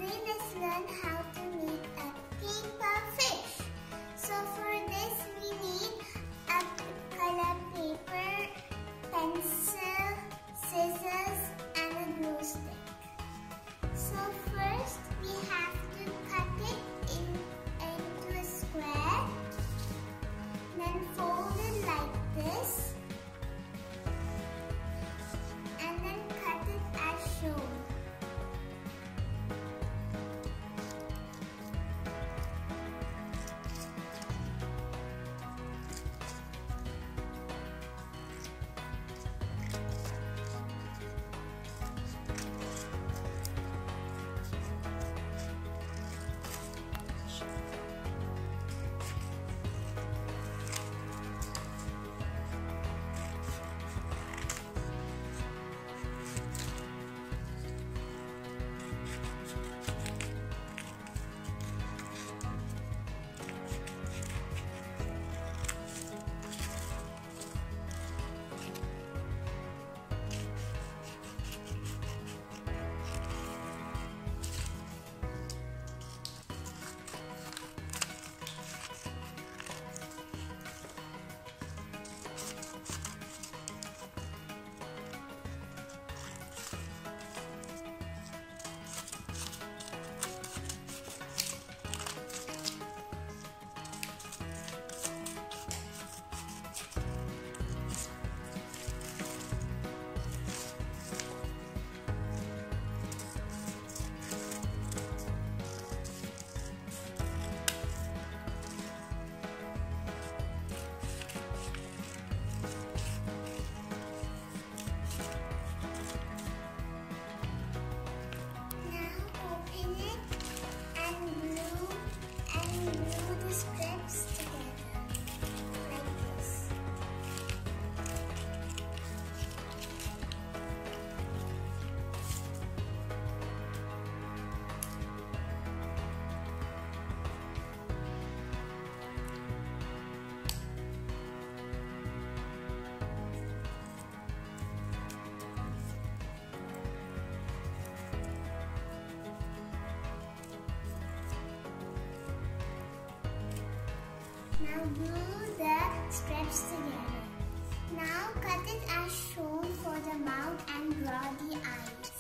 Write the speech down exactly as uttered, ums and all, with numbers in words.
Today let's learn how to make a paper fish. So for this we need a color paper, pencil, scissors and a glue stick. So first we have to cut it in, into a square, then fold it like this and then cut it as shown. Now glue the strips together. Now cut it as shown for the mouth and draw the eyes.